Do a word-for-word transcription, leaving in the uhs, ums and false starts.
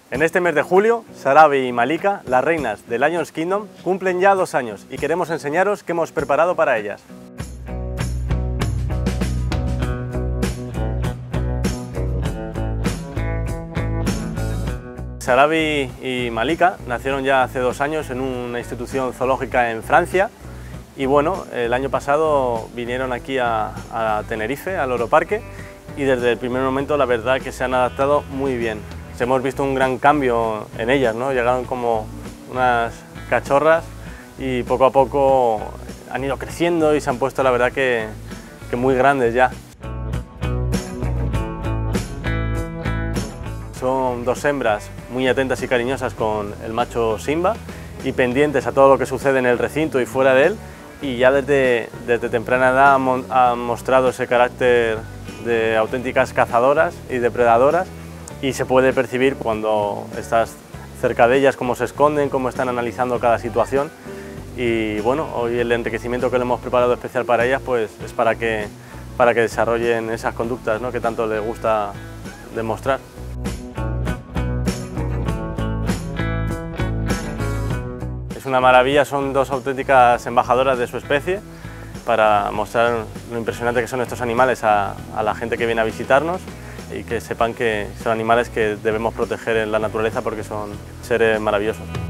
En este mes de julio, Sarabi y Malika, las reinas de Lions Kingdom, cumplen ya dos años y queremos enseñaros qué hemos preparado para ellas. Sarabi y Malika nacieron ya hace dos años en una institución zoológica en Francia y bueno, el año pasado vinieron aquí a, a Tenerife, al Loro Parque, y desde el primer momento la verdad que se han adaptado muy bien. Hemos visto un gran cambio en ellas, ¿no? Llegaron como unas cachorras y poco a poco han ido creciendo y se han puesto la verdad que, que muy grandes ya. Son dos hembras muy atentas y cariñosas con el macho Simba y pendientes a todo lo que sucede en el recinto y fuera de él, y ya desde, desde temprana edad han, han mostrado ese carácter de auténticas cazadoras y depredadoras, y se puede percibir cuando estás cerca de ellas cómo se esconden, cómo están analizando cada situación. Y bueno, hoy el enriquecimiento que le hemos preparado especial para ellas pues es para que, para que desarrollen esas conductas, ¿no?, que tanto les gusta demostrar. Es una maravilla, son dos auténticas embajadoras de su especie para mostrar lo impresionante que son estos animales a, a la gente que viene a visitarnos, y que sepan que son animales que debemos proteger en la naturaleza porque son seres maravillosos.